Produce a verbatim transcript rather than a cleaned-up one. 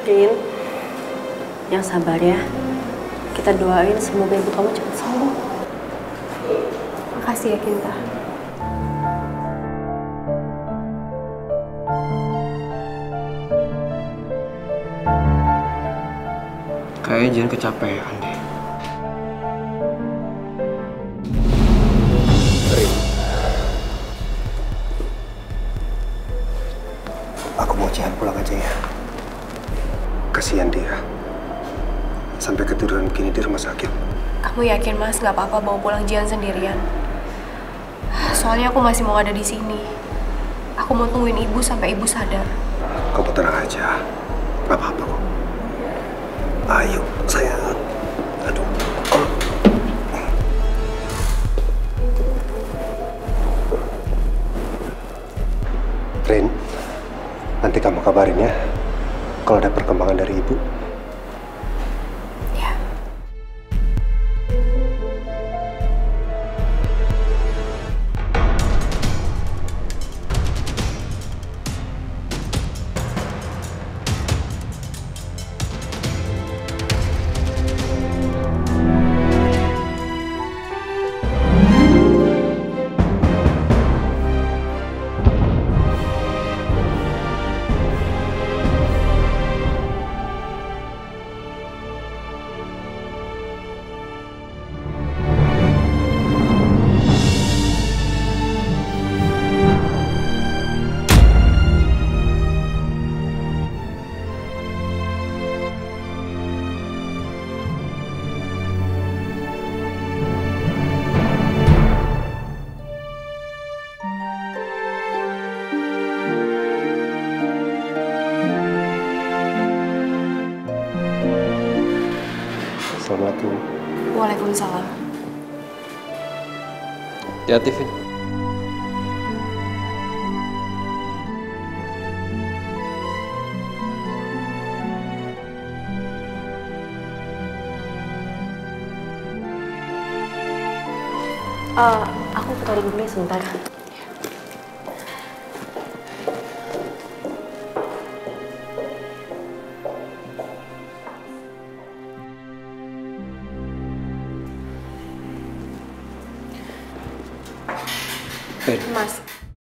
Rin, yang sabar ya. Kita doain semoga ibu kamu cepat sembuh. Makasih ya, Kinta. Kayaknya jangan kecapean deh. Rin, aku mau Jihan pulang aja ya. Kasihan dia. Sampai ketiduran begini di rumah sakit. Kamu yakin, Mas, nggak apa-apa bawa pulang Jihan sendirian? Soalnya aku masih mau ada di sini. Aku mau tungguin ibu sampai ibu sadar. Kamu tenang aja. Gak apa-apa kok. Ayo, sayang. Aduh. Oh. Rin, nanti kamu kabarin ya kalau ada perkembangan dari ibu. Ya. Assalamualaikum. Waalaikumsalam. Hati-hati, Vin. Uh, aku ke toilet dulu ya sebentar. Vin. Mas,